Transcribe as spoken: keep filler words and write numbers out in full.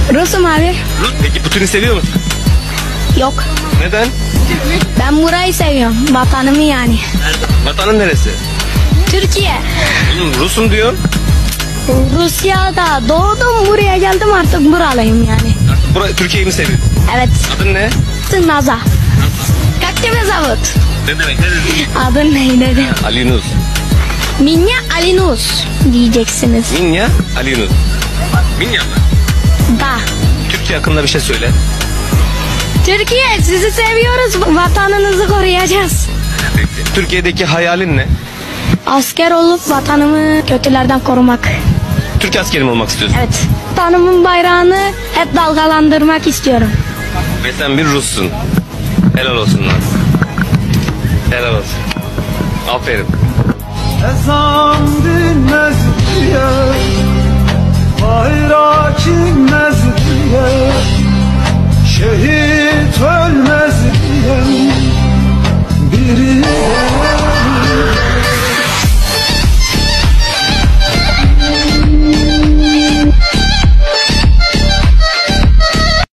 Rus'um abi. Rus. Peki Putin'i seviyor musun? Yok. Neden? Ben burayı seviyorum. Vatanımı yani. Vatanın neresi? Türkiye. Oğlum Rus'um diyor. Rusya'da doğdum, buraya geldim, artık buralıyım yani. Artık burayı, Türkiye'yi mi seviyorsun? Evet. Adın ne? Naza. Kaktime zavut. Ne demek? Ne dedin? Adın ne dedi? Ali Nuz. Minya Alinus diyeceksiniz. Minya Ali Nuz. Minya mı? Da. Türkiye hakkında bir şey söyle. Türkiye, sizi seviyoruz. Vatanınızı koruyacağız. Peki. Türkiye'deki hayalin ne? Asker olup vatanımı kötülerden korumak. Türk askeri mi olmak istiyorsun? Evet. Vatanımın bayrağını hep dalgalandırmak istiyorum. Ve sen bir Rus'sun. Helal olsun lan. Helal olsun. Aferin. Ezan dinmez diye, bayrak inmez diye, şehit ölmez diye, bir